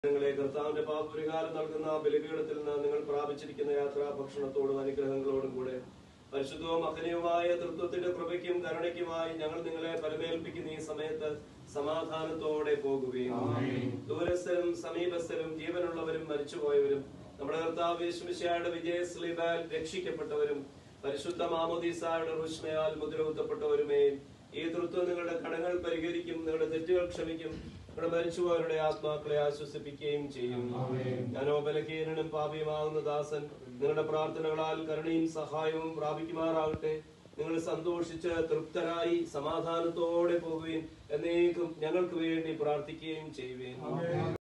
നിങ്ങളെ കർത്താവിന്റെ പാപപരിഹാരം നൽകുന്ന ബലിപീഠത്തിൽ നിന്ന് നിങ്ങൾ പ്രാപിച്ചിരിക്കുന്ന യാത്രാ ഭക്ഷണത്തോടും അനുഗ്രഹങ്ങളോടും കൂടെ പരിശുദ്ധവും മഹനീയവുമായ തൃത്വത്തിന്റെ കൃപയ്ക്കും കരുണയ്ക്കുമായി ഞങ്ങൾ നിങ്ങളെ പരമേൽപ്പിക്കുന്ന ഈ സമയത്ത് സമാധാനത്തോടെ പോകുകയും ദൂരസ്ഥരും സമീപസ്ഥരും ജീവനുള്ളവരും മരിച്ചുപോയവരും നമ്മുടെ കർത്താവ് യേശുമിശിഹായുടെ വിജയസ്ലീബാൽ രക്ഷിക്കപ്പെട്ടവരും പരിശുദ്ധ മാമോദീസായുടെ റുഷ്മയാൽ മുദ്രകുത്തപ്പെട്ടവരുമേ, ഈ തൃത്വം നിങ്ങളുടെ കടങ്ങൾ പരിഹരിക്കും, നിങ്ങളുടെ തെറ്റുകൾ ക്ഷമിക്കും, നിങ്ങളുടെ മരിച്ചുപോയവരുടെ ആത്മാക്കളെ ആശ്വസിപ്പിക്കുകയും ചെയ്യും. ഞാനോ ബലഹീനനും പാപിയുമാകുന്ന ദാസൻ നിങ്ങളുടെ പ്രാർത്ഥനകളാൽ കരുണയും സഹായവും പ്രാപിക്കുമാറാകട്ടെ. നിങ്ങൾ സന്തോഷിച്ച് തൃപ്തരായി സമാധാനത്തോടെ പോകുകയും എന്നേക്കും ഞങ്ങൾക്ക് വേണ്ടി പ്രാർത്ഥിക്കുകയും ചെയ്യുവേൻ.